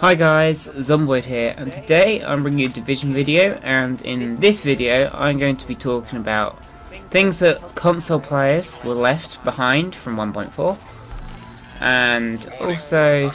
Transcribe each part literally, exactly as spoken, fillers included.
Hi guys, Zomboid here, and today I'm bringing you a Division video, and in this video I'm going to be talking about things that console players were left behind from one point four, and also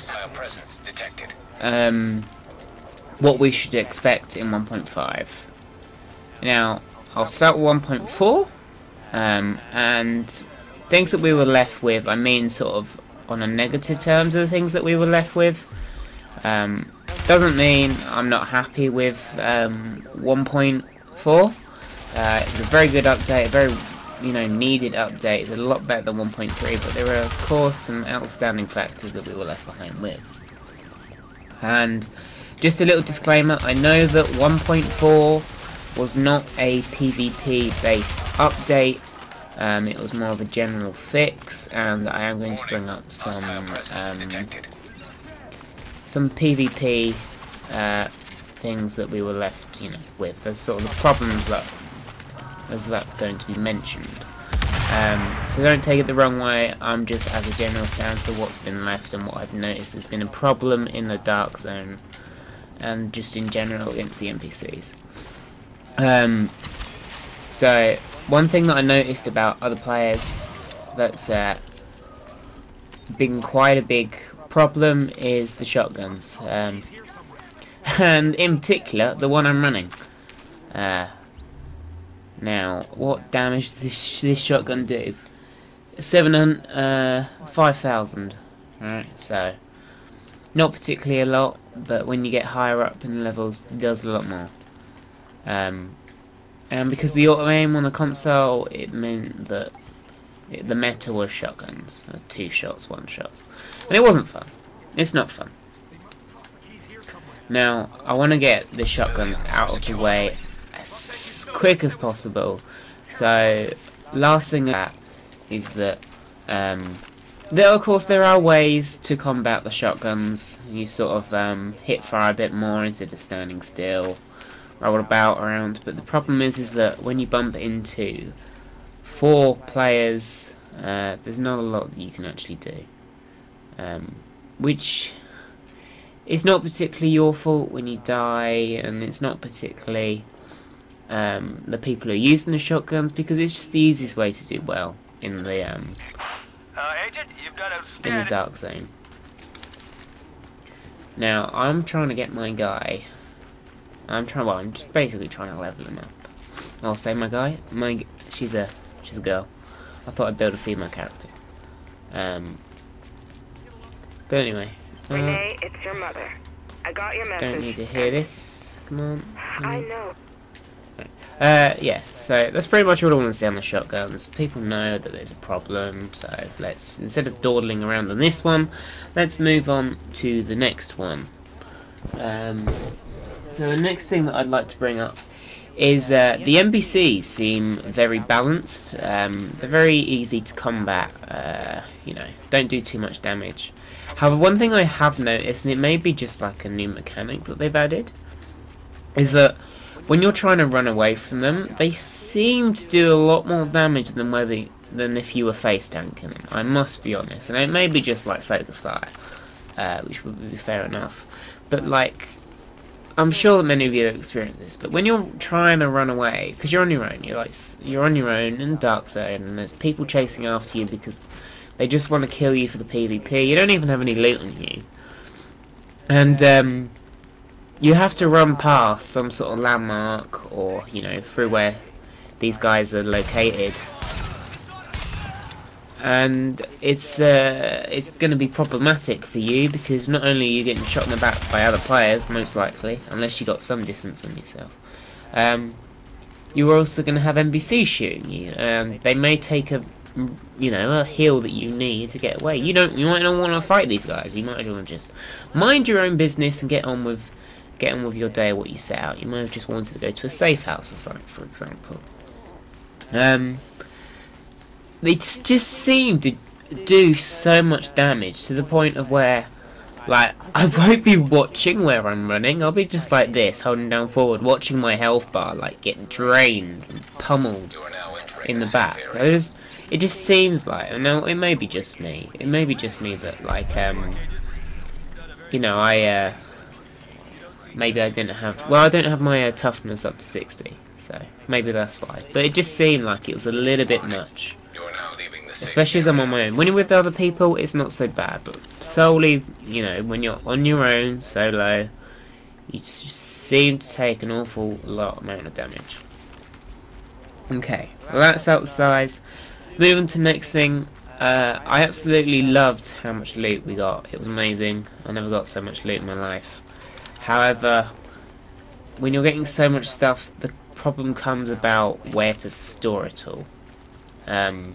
um, what we should expect in one point five. Now, I'll start with one point four, um, and things that we were left with, I mean sort of on a negative terms of the things that we were left with. Um, doesn't mean I'm not happy with um, one point four. Uh, it's a very good update, a very you know needed update. It's a lot better than one point three, but there are of course some outstanding factors that we were left behind with. And just a little disclaimer: I know that one point four was not a PvP based update. Um, it was more of a general fix, and I am going to bring up some. Um, Some PvP uh, things that we were left, you know, with. There's sort of the problems that is that going to be mentioned. Um, so don't take it the wrong way. I'm just as a general sense of what's been left and what I've noticed has been a problem in the Dark Zone, and just in general against the N P Cs. Um, so one thing that I noticed about other players that's uh, been quite a big problem is the shotguns, um, and in particular the one I'm running. Uh, now, what damage does this, this shotgun do? Seven hundred, uh, five thousand. Right, so not particularly a lot, but when you get higher up in the levels, it does a lot more. Um, and because the auto aim on the console, it meant that it, the meta was shotguns, uh, two shots, one shots. And it wasn't fun. It's not fun. Now, I want to get the shotguns out of the way as quick as possible. So, last thing that is that, um, there, of course, there are ways to combat the shotguns. You sort of um, hit fire a bit more instead of standing still, roll about around. But the problem is, is that when you bump into four players, uh, there's not a lot that you can actually do. Um, which is not particularly your fault when you die, and it's not particularly um, the people who are using the shotguns, because it's just the easiest way to do well in the um, uh, Agent, you've got in the Dark Zone. Now, I'm trying to get my guy. I'm trying. Well, I'm just basically trying to level him up. I'll say my guy. My she's a she's a girl. I thought I'd build a female character. Um. But anyway, uh, Renee, it's your mother. I got your message. Don't need to hear this. Come on. I know. Uh, yeah. So that's pretty much all I want to say on the shotguns. People know that there's a problem, so let's, instead of dawdling around on this one, let's move on to the next one. Um, so the next thing that I'd like to bring up is uh, the N P Cs seem very balanced. Um, they're very easy to combat. Uh, you know, don't do too much damage. However, one thing I have noticed, and it may be just like a new mechanic that they've added, is that when you're trying to run away from them, they seem to do a lot more damage than whether than if you were face tanking them. I must be honest, and it may be just like focus fire, uh, which would be fair enough. But like, I'm sure that many of you have experienced this. But when you're trying to run away, because you're on your own, you're like you're on your own in the Dark Zone, and there's people chasing after you because they just want to kill you for the PvP. You don't even have any loot on you. And um, you have to run past some sort of landmark, or, you know, through where these guys are located. And it's uh, it's going to be problematic for you, because not only are you getting shot in the back by other players, most likely, unless you got some distance on yourself, um, you're also going to have N P Cs shooting you, and they may take a you know, a heal that you need to get away. You don't, you might not want to fight these guys. You might want to just mind your own business and get on with, get on with your day, what you set out. You might have just wanted to go to a safe house or something, for example. Um, they just seem to do so much damage to the point of where, like, I won't be watching where I'm running. I'll be just like this, holding down forward, watching my health bar like get drained and pummeled in the back. I just, it just seems like, and now it may be just me. It may be just me that, like, um, you know, I, uh, maybe I didn't have... Well, I don't have my uh, toughness up to sixty, so maybe that's why. But it just seemed like it was a little bit much. Especially as I'm on my own. When you're with other people, it's not so bad. But solely, you know, when you're on your own, solo, you just seem to take an awful lot amount of damage. Okay, well that's outside. Moving to the next thing. Uh, I absolutely loved how much loot we got. It was amazing. I never got so much loot in my life. However, when you're getting so much stuff, the problem comes about where to store it all. Um,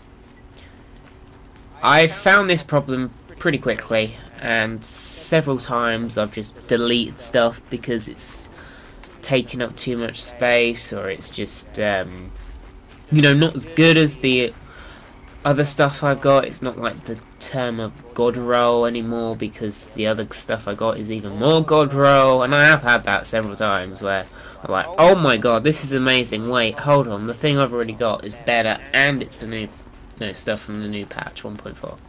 I found this problem pretty quickly, and several times I've just deleted stuff because it's taking up too much space, or it's just, um, you know, not as good as the other stuff I've got. It's not like the term of god roll anymore, because the other stuff I got is even more god roll, and I have had that several times where I'm like, oh my god, this is amazing, wait, hold on, the thing I've already got is better, and it's the new no stuff from the new patch one point four.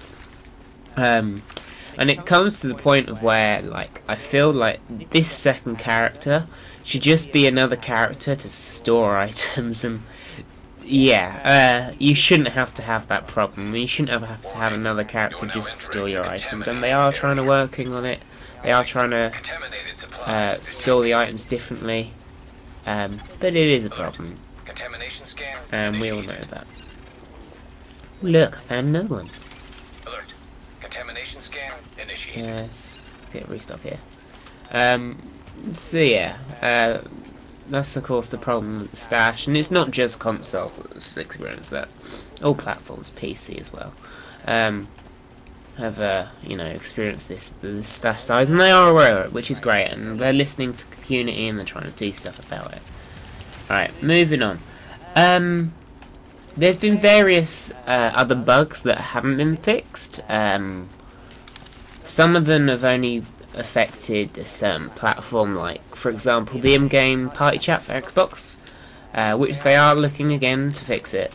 Um, and it comes to the point of where, like, I feel like this second character should just be another character to store items, and yeah, uh, you shouldn't have to have that problem. You shouldn't ever have to have another character just to store your items, and they are trying to working on it. They are trying to uh, store the items differently, um, but it is a problem, and we all know that. Look, I found another one. Alert. Contamination scan initiated. Yes, get restock here. Um, so yeah, uh, that's of course the problem with the stash, and it's not just console that's experienced that. All platforms, P C as well, um, have uh, you know, experienced this, this stash size, and they are aware of it, which is great, and they're listening to the community and they're trying to do stuff about it. Alright, moving on. Um, there's been various uh, other bugs that haven't been fixed. Um, some of them have only affected a certain platform, like for example the in-game party chat for Xbox, uh, which they are looking again to fix it.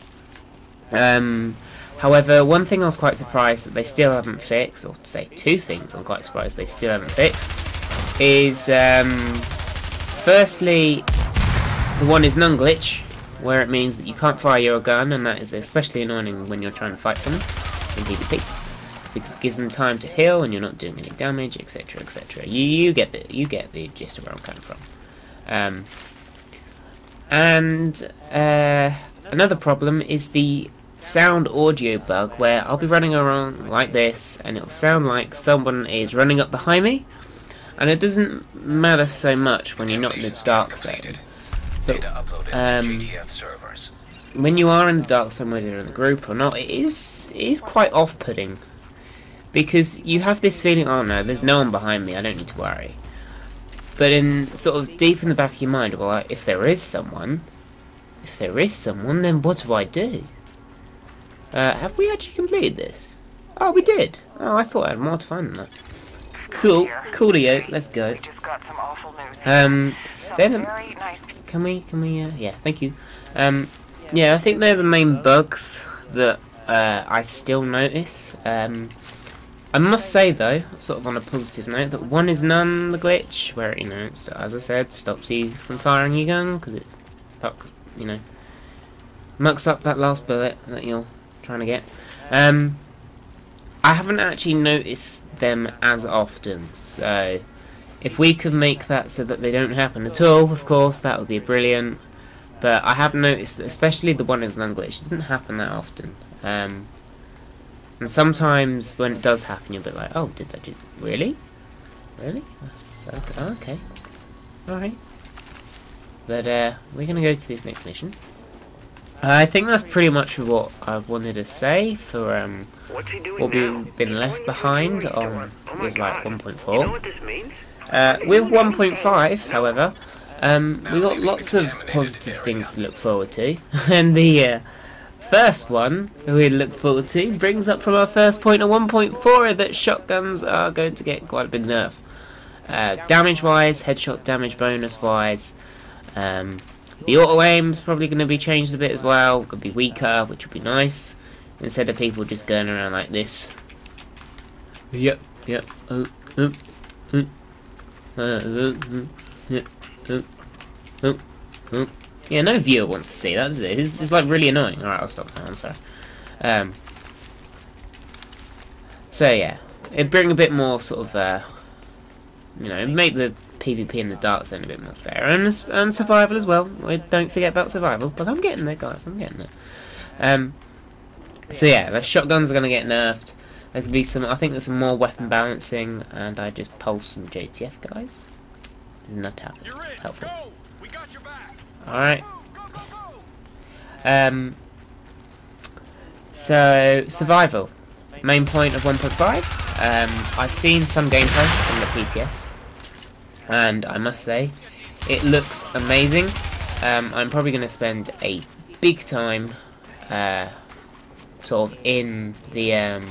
Um, however, one thing I was quite surprised that they still haven't fixed, or to say two things I'm quite surprised they still haven't fixed, is um, firstly the one is non-glitch, where it means that you can't fire your gun, and that is especially annoying when you're trying to fight someone in PvP, because it gives them time to heal and you're not doing any damage, etc, etc. You you get the you get the gist of where I'm coming from. Um, and uh, another problem is the sound audio bug, where I'll be running around like this and it'll sound like someone is running up behind me, and it doesn't matter so much when you're not in the dark zone. But um, when you are in the dark zone, whether you're in the group or not, it is it is quite off-putting, because you have this feeling, oh no, there's no one behind me, I don't need to worry. But in sort of deep in the back of your mind, well, like, if there is someone, if there is someone, then what do I do? Uh, have we actually completed this? Oh, we did. Oh, I thought I had more to find than that. Cool, coolio, let's go. Um, then, can we, can we, uh, yeah, thank you. Um, yeah, I think they're the main bugs that uh, I still notice. Um, I must say though, sort of on a positive note, that one is none the glitch, where, you know, it's, as I said, stops you from firing your gun because it fucks, you know, mucks up that last bullet that you're trying to get. Um, I haven't actually noticed them as often, so if we could make that so that they don't happen at all, of course, that would be brilliant. But I have noticed that, especially the one is non glitch, it doesn't happen that often. Um, And sometimes when it does happen, you'll be like, oh, did that do really? Really? So, okay. Alright. But, uh, we're gonna go to this next mission. I think that's pretty much what I wanted to say for, um, what we've been left behind on, with, like, one point four. Uh, with one point five, however, um, we got lots of positive things to look forward to. And the, uh, first one we look forward to brings up from our first point of one point four that shotguns are going to get quite a big nerf. Uh, damage wise, headshot damage bonus wise, um, the auto aim is probably going to be changed a bit as well. Could be weaker, which would be nice, instead of people just going around like this. Yep, yep. Oh, oh, oh. Yeah, no viewer wants to see that, does it? It's, it's like really annoying. Alright, I'll stop now, I'm sorry. Um, so yeah, it'd bring a bit more sort of, uh, you know, make the PvP in the Dark Zone a bit more fair. And, and survival as well. Don't forget about survival. But I'm getting there, guys, I'm getting there. Um, so yeah, the shotguns are going to get nerfed. There's going to be some, I think there's some more weapon balancing, and I just pulse some J T F, guys. Isn't that helpful? Alright. Um, so, survival. Main point of one point five. Um, I've seen some gameplay from the P T S, and I must say, it looks amazing. Um, I'm probably going to spend a big time, uh, sort of in the, um,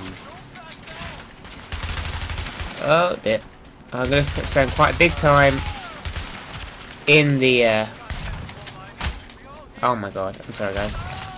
oh dear, I'm going to spend quite a big time in the, uh, oh my god, I'm sorry guys.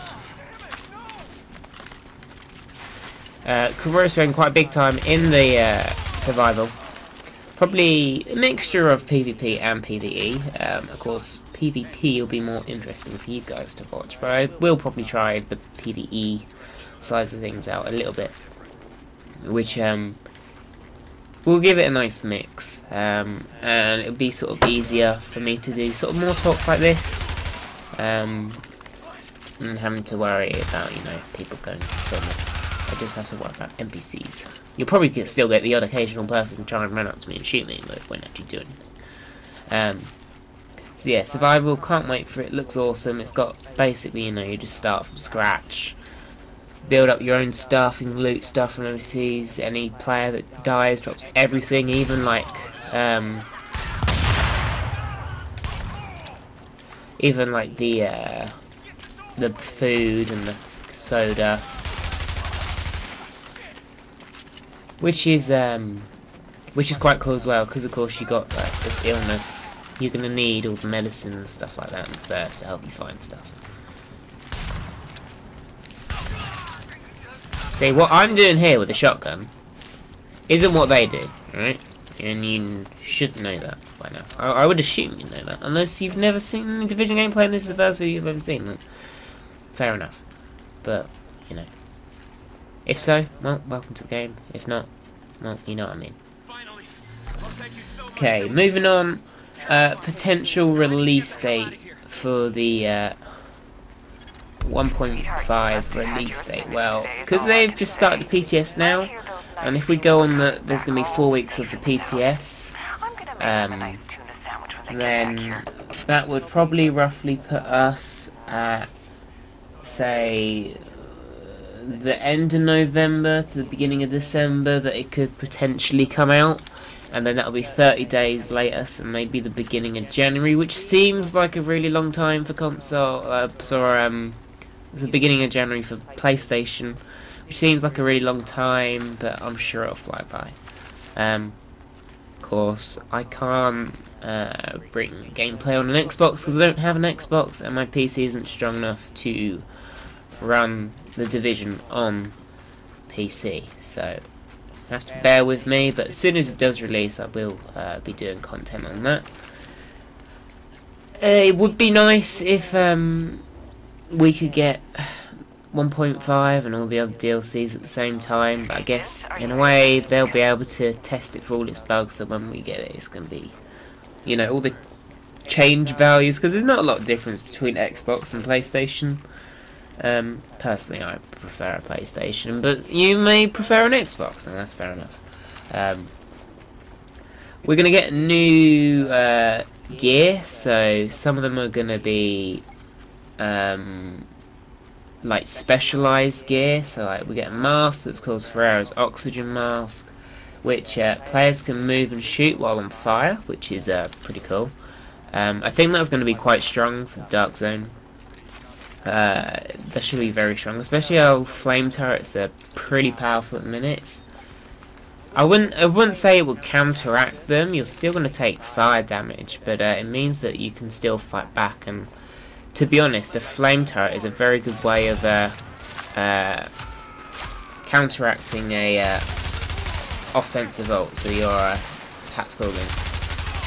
Uh, Kuro spent quite a big time in the uh, survival. Probably a mixture of PvP and PvE. Um, of course, PvP will be more interesting for you guys to watch, but I will probably try the PvE size of things out a little bit, which um, will give it a nice mix, um, and it'll be sort of easier for me to do sort of more talks like this, um, and having to worry about, you know, people going to film it. I just have to worry about N P Cs. You'll probably get, still get the odd occasional person trying to run up to me and shoot me, but it won't actually do anything. Um, so yeah, survival, can't wait for it, looks awesome. It's got basically, you know, you just start from scratch, build up your own stuff, and loot stuff from overseas. Any player that dies drops everything, even like, um, even like the, uh, the food and the soda. Which is um, which is quite cool as well, because of course you got like this illness. You're gonna need all the medicine and stuff like that first to help you find stuff. See, what I'm doing here with the shotgun isn't what they do, right? And you should know that by now. I, I would assume you know that, unless you've never seen any Division gameplay and this is the first video you've ever seen. Then fair enough, but you know. If so, well, welcome to the game. If not, well, you know what I mean. Okay, moving on. Uh, potential release date for the uh, one point five release date. Well, because they've just started the P T S now, and if we go on the, there's going to be four weeks of the P T S, um, then that would probably roughly put us at, say, the end of November to the beginning of December that it could potentially come out, and then that'll be thirty days later, so maybe the beginning of January, which seems like a really long time for console. Uh, sorry, um, it's the beginning of January for PlayStation, which seems like a really long time, but I'm sure it'll fly by. Um, of course, I can't uh, bring gameplay on an Xbox because I don't have an Xbox, and my P C isn't strong enough to run the Division on P C, so you have to bear with me, but as soon as it does release I will uh, be doing content on that. Uh, it would be nice if um, we could get one point five and all the other D L Cs at the same time, but I guess in a way they'll be able to test it for all its bugs, so when we get it it's going to be, you know, all the change values, because there's not a lot of difference between Xbox and PlayStation. Um, personally, I prefer a PlayStation, but you may prefer an Xbox, and that's fair enough. Um, we're going to get new uh, gear, so some of them are going to be um, like specialised gear. So like we get a mask that's called Ferrero's Oxygen Mask, which uh, players can move and shoot while on fire, which is uh, pretty cool. Um, I think that's going to be quite strong for the Dark Zone. Uh, that should be very strong, especially how flame turrets are pretty powerful at minutes. I wouldn't, I wouldn't say it would counteract them. You're still going to take fire damage, but uh, it means that you can still fight back. And to be honest, a flame turret is a very good way of uh, uh, counteracting a uh, offensive ult, so your uh, tactical link.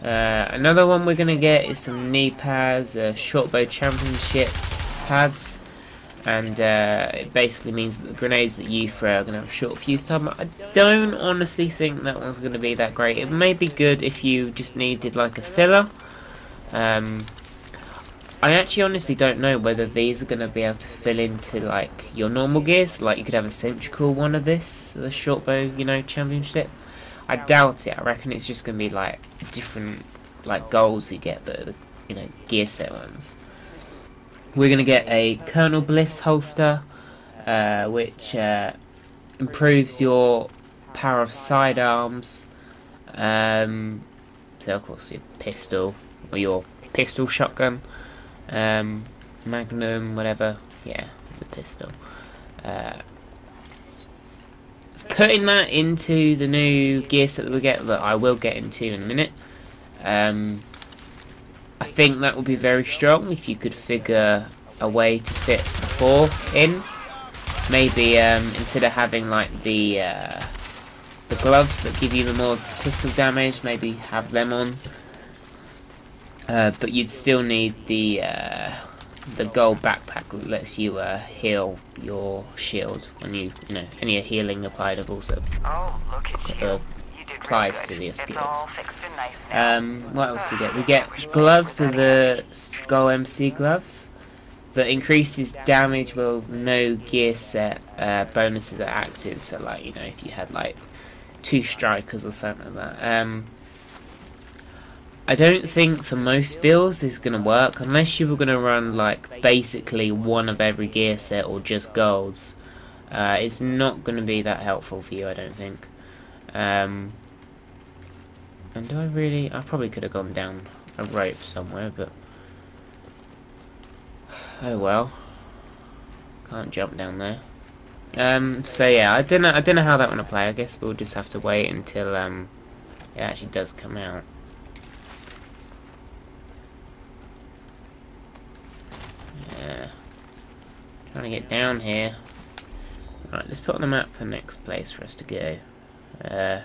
Uh, another one we're gonna get is some knee pads, uh, Shortbow Championship pads, and uh, it basically means that the grenades that you throw are gonna have a short fuse time. I don't honestly think that one's gonna be that great. It may be good if you just needed like a filler. Um, I actually honestly don't know whether these are gonna be able to fill into like your normal gears. Like you could have a centrical one of this, the Shortbow, you know, Championship. I doubt it. I reckon it's just going to be like different like goals you get, but the, you know, gear set ones. We're going to get a Colonel Bliss holster, uh, which uh, improves your power of sidearms. Um, so of course your pistol or your pistol shotgun, um, Magnum, whatever. Yeah, it's a pistol. Uh, Putting that into the new gear set that we get, that I will get into in a minute, um, I think that would be very strong if you could figure a way to fit the four in. Maybe um, instead of having like the uh, the gloves that give you the more pistol damage, maybe have them on. Uh, but you'd still need the uh, the gold backpack that lets you uh, heal your shield when you, you know, any healing applied of also Oh, look at you. uh, You did applies really to good. the It's skills. all fixed and nice now. Um, what else do we get? We get gloves of the Skull M C gloves that increases damage with no gear set uh, bonuses are active. So like, you know, if you had like two strikers or something like that. Um, I don't think for most builds this is going to work unless you were going to run like basically one of every gear set or just golds. Uh, it's not going to be that helpful for you, I don't think. Um, and do I really... I probably could have gone down a rope somewhere, but... oh well. Can't jump down there. Um, so yeah, I don't know, I don't know how that one will play. I guess we'll just have to wait until um, it actually does come out. Yeah. Trying to get down here. Right, let's put on the map the next place for us to go. Uh,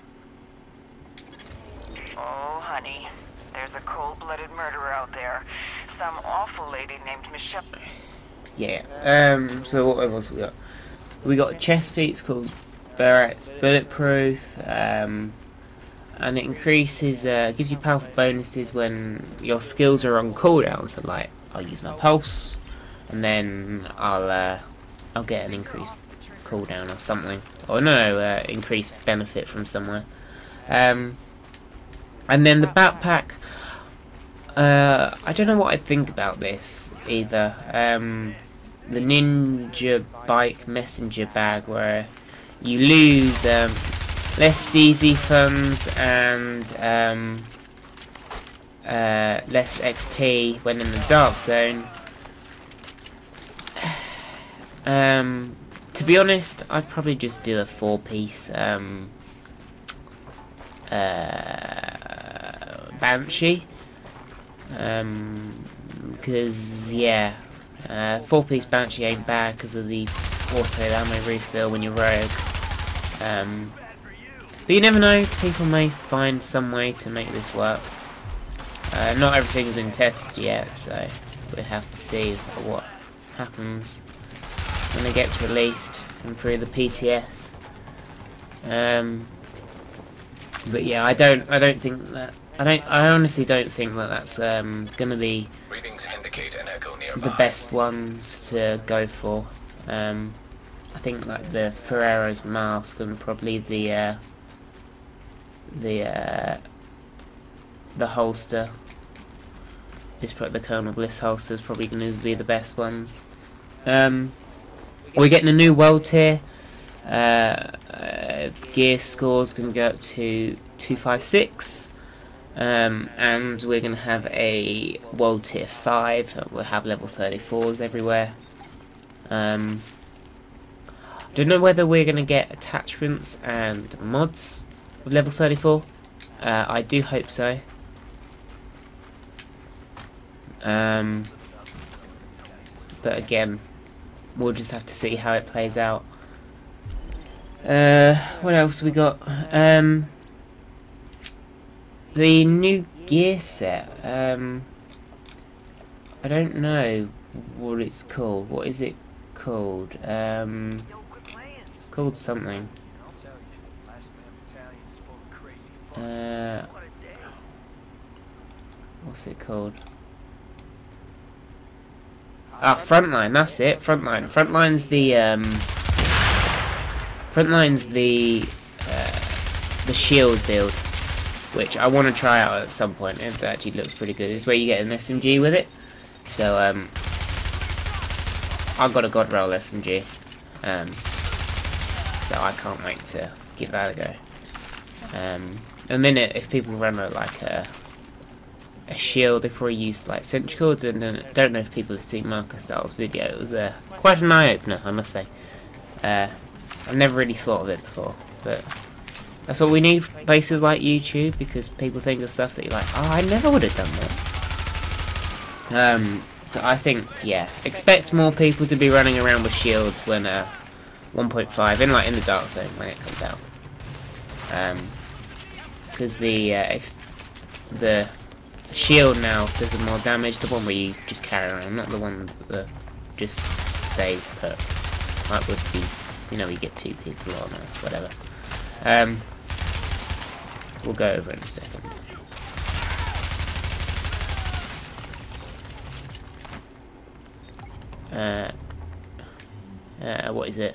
Oh, honey. There's a cold-blooded murderer out there. Some awful lady named Michelle. yeah. Um. So what else we got? We got a chest piece called Barrett's Bulletproof. Um. And it increases, uh, gives you powerful bonuses when your skills are on cooldown. So like, I'll use my pulse, and then I'll uh, I'll get an increased cooldown or something. Or no, no uh, increased benefit from somewhere. Um. And then the backpack, uh, I don't know what I think about this either. Um, the Ninja Bike Messenger bag, where you lose um, less D Z funds and um, uh, less X P when in the Dark Zone. Um, to be honest, I'd probably just do a four-piece um, uh, Banshee, um, because yeah, uh, four-piece Banshee ain't bad because of the auto ammo refill when you're rogue. Um, but you never know, people may find some way to make this work. Uh, not everything's been tested yet, so we'll have to see what happens when it gets released and through the P T S. Um, but yeah, I don't, I don't think that. I don't. I honestly don't think that that's um, gonna be Readings indicate an echo nearby. the best ones to go for. Um, I think like the Ferrero's mask and probably the uh, the uh, the holster. Is probably the Colonel Bliss holster is probably going to be the best ones. Um, we're getting a new world tier. Uh, uh, gear scores going to go up to two five six. Um, and we're going to have a world tier five. We'll have level thirty-fours everywhere. Um, don't know whether we're going to get attachments and mods with level thirty-four. Uh, I do hope so. Um, but again, we'll just have to see how it plays out. Uh, what else we got? Um, the new gear set. Um, I don't know what it's called. What is it called? Um, called something. Uh, what's it called? Ah, Frontline. That's it. Frontline. Frontline's the um. Frontline's the uh, the shield build, which I want to try out at some point. It actually looks pretty good. It's where you get an S M G with it. So um, I've got a God Roll S M G. Um, so I can't wait to give that a go. Um, a minute, if people run a, like a a shield, they probably use like Sentry Cords, and I don't know if people have seen Marcus Styles' video. It was uh, quite an eye opener, I must say. Uh, I've never really thought of it before, but that's what we need, places like YouTube, because people think of stuff that you're like, oh, I never would have done that. Um, so I think, yeah, expect more people to be running around with shields when uh, one point five, in like in the Dark Zone when it comes out. Um, because the uh, ex the shield now does more damage, the one where you just carry around, not the one that just stays put, like with the, you know, you get two people on or whatever. Um, we'll go over in a second. Uh, uh, what is it?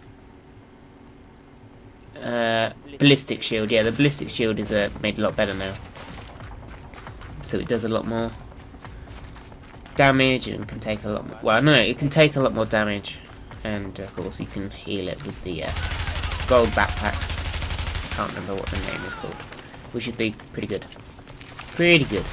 Uh, ballistic shield. Yeah, the ballistic shield is uh, made a lot better now, so it does a lot more damage and can take a lot more. Well, no, it can take a lot more damage, and of course you can heal it with the uh, gold backpack. I can't remember what the name is called, which should be pretty good. Pretty good.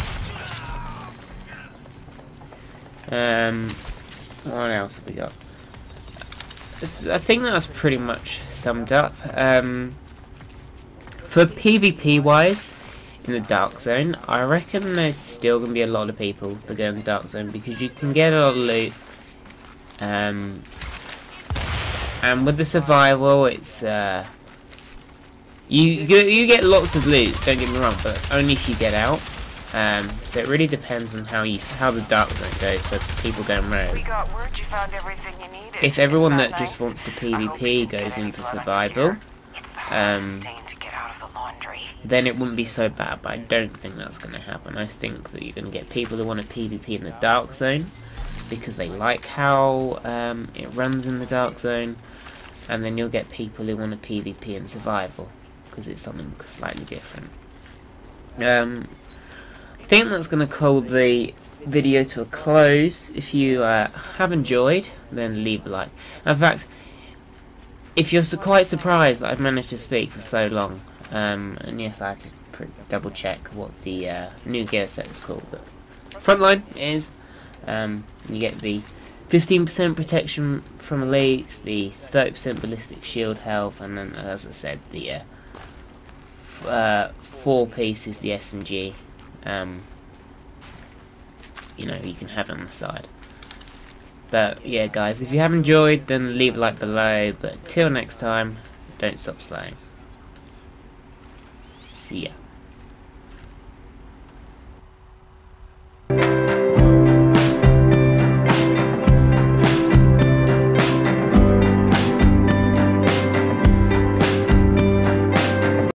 Um, what else have we got? I think that's pretty much summed up. Um, for PvP wise, in the Dark Zone, I reckon there's still going to be a lot of people that go in the Dark Zone, because you can get a lot of loot. Um, and with the survival, it's uh, you you get lots of loot. Don't get me wrong, but only if you get out. Um, so it really depends on how you how the Dark Zone goes for people going rogue. We got word you found everything you needed. If everyone that Nice. just wants to PvP goes in for survival, um, To get out of the laundry. then it wouldn't be so bad, but I don't think that's going to happen. I think that you're going to get people who want to PvP in the Dark Zone because they like how um, it runs in the Dark Zone, and then you'll get people who want to PvP in survival because it's something slightly different. Um, I think that's going to call the video to a close. If you uh, have enjoyed, then leave a like. In fact, if you're su quite surprised that I've managed to speak for so long, um, and yes, I had to pr double check what the uh, new gear set was called, but Frontline is, um, you get the fifteen percent protection from elites, the thirty percent ballistic shield health, and then, as I said, the uh, f uh, four piece is the S M G. Um, you know, you can have it on the side. But yeah, guys, if you have enjoyed, then leave a like below. But till next time, don't stop slaying. See ya.